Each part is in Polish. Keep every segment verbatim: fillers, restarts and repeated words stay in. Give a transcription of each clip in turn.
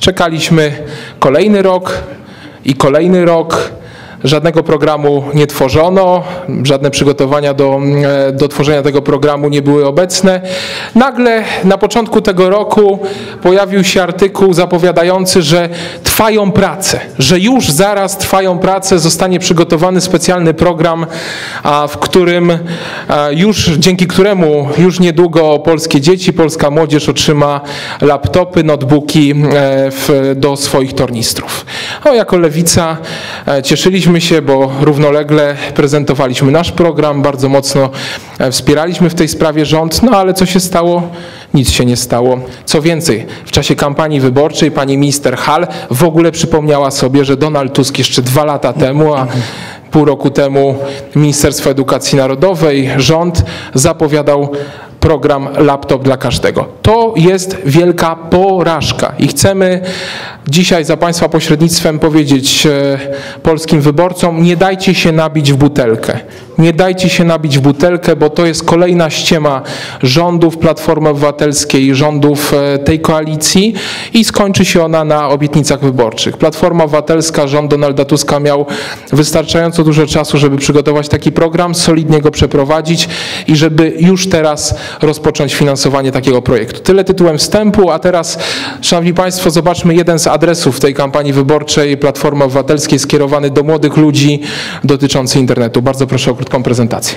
Czekaliśmy kolejny rok i kolejny rok. Żadnego programu nie tworzono, żadne przygotowania do, do tworzenia tego programu nie były obecne. Nagle na początku tego roku pojawił się artykuł zapowiadający, że trwają prace, że już zaraz trwają prace, zostanie przygotowany specjalny program, w którym już, dzięki któremu już niedługo polskie dzieci, polska młodzież otrzyma laptopy, notebooki w, do swoich tornistrów. No, jako Lewica cieszyliśmy się, bo równolegle prezentowaliśmy nasz program, bardzo mocno wspieraliśmy w tej sprawie rząd, no ale co się stało? Nic się nie stało. Co więcej, w czasie kampanii wyborczej pani minister Hall w ogóle przypomniała sobie, że Donald Tusk jeszcze dwa lata temu, a pół roku temu Ministerstwo Edukacji Narodowej, rząd zapowiadał program Laptop dla każdego. To jest wielka porażka i chcemy dzisiaj za Państwa pośrednictwem powiedzieć polskim wyborcom: nie dajcie się nabić w butelkę. Nie dajcie się nabić w butelkę, bo to jest kolejna ściema rządów Platformy Obywatelskiej, rządów tej koalicji i skończy się ona na obietnicach wyborczych. Platforma Obywatelska, rząd Donalda Tuska miał wystarczająco dużo czasu, żeby przygotować taki program, solidnie go przeprowadzić i żeby już teraz rozpocząć finansowanie takiego projektu. Tyle tytułem wstępu, a teraz, Szanowni Państwo, zobaczmy jeden z adresów tej kampanii wyborczej Platformy Obywatelskiej skierowany do młodych ludzi dotyczący internetu. Bardzo proszę o krótką prezentację.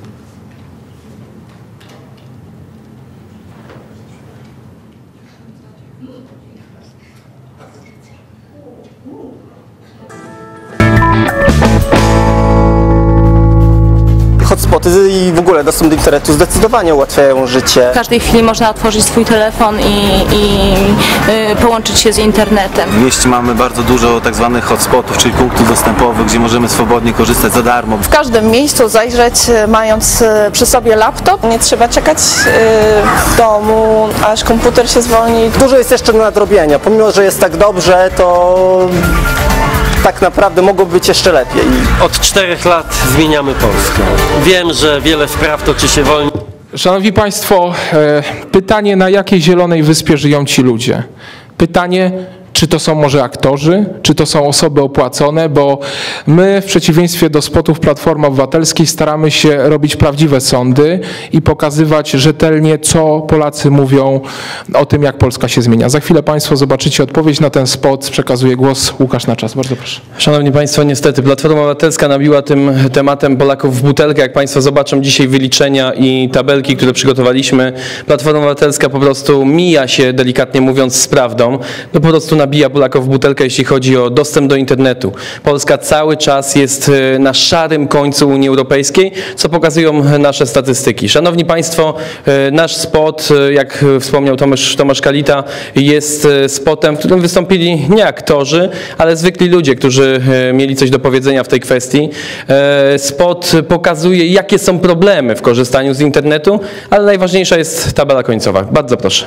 Hotspoty i w ogóle dostęp do internetu zdecydowanie ułatwiają życie. W każdej chwili można otworzyć swój telefon i, i y, połączyć się z internetem. W mieście mamy bardzo dużo tak zwanych hotspotów, czyli punktów dostępowych, gdzie możemy swobodnie korzystać za darmo. W każdym miejscu zajrzeć, mając przy sobie laptop. Nie trzeba czekać w domu, aż komputer się zwolni. Dużo jest jeszcze do nadrobienia. Pomimo że jest tak dobrze, to tak naprawdę mogło być jeszcze lepiej. Od czterech lat zmieniamy Polskę. Wiem, że wiele spraw toczy się wolniej. Szanowni Państwo, pytanie, na jakiej zielonej wyspie żyją ci ludzie? Pytanie, czy to są może aktorzy, czy to są osoby opłacone, bo my w przeciwieństwie do spotów Platformy Obywatelskiej staramy się robić prawdziwe sądy i pokazywać rzetelnie, co Polacy mówią o tym, jak Polska się zmienia. Za chwilę Państwo zobaczycie odpowiedź na ten spot. Przekazuję głos Łukasz na czas. Bardzo proszę. Szanowni Państwo, niestety Platforma Obywatelska nabiła tym tematem Polaków w butelkę. Jak Państwo zobaczą dzisiaj wyliczenia i tabelki, które przygotowaliśmy, Platforma Obywatelska po prostu mija się, delikatnie mówiąc, z prawdą. No po prostu nabija Polaków w butelkę, jeśli chodzi o dostęp do internetu. Polska cały czas jest na szarym końcu Unii Europejskiej, co pokazują nasze statystyki. Szanowni Państwo, nasz spot, jak wspomniał Tomasz, Tomasz Kalita, jest spotem, w którym wystąpili nie aktorzy, ale zwykli ludzie, którzy mieli coś do powiedzenia w tej kwestii. Spot pokazuje, jakie są problemy w korzystaniu z internetu, ale najważniejsza jest tabela końcowa. Bardzo proszę.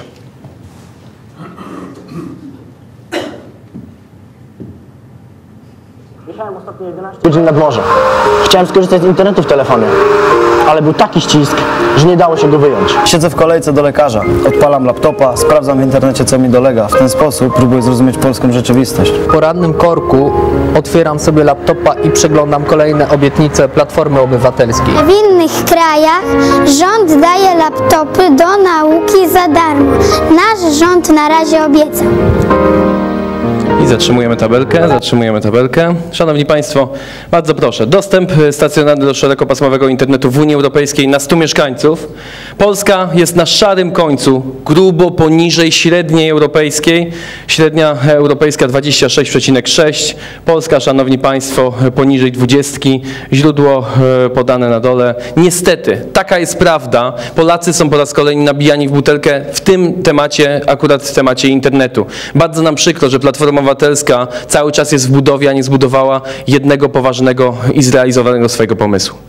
Jechałem ostatnio jedenaście godzin nad morze. Chciałem skorzystać z internetu w telefonie, ale był taki ścisk, że nie dało się go wyjąć. Siedzę w kolejce do lekarza, odpalam laptopa, sprawdzam w internecie, co mi dolega. W ten sposób próbuję zrozumieć polską rzeczywistość. W porannym korku otwieram sobie laptopa i przeglądam kolejne obietnice Platformy Obywatelskiej. W innych krajach rząd daje laptopy do nauki za darmo. Nasz rząd na razie obiecał. I zatrzymujemy tabelkę, zatrzymujemy tabelkę. Szanowni Państwo, bardzo proszę, dostęp stacjonarny do szerokopasmowego internetu w Unii Europejskiej na stu mieszkańców. Polska jest na szarym końcu, grubo poniżej średniej europejskiej. Średnia europejska dwadzieścia sześć przecinek sześć. Polska, Szanowni Państwo, poniżej dwudziestki. Źródło podane na dole. Niestety, taka jest prawda. Polacy są po raz kolejny nabijani w butelkę w tym temacie, akurat w temacie internetu. Bardzo nam przykro, że Platforma Obywatelska cały czas jest w budowie, a nie zbudowała jednego poważnego i zrealizowanego swojego pomysłu.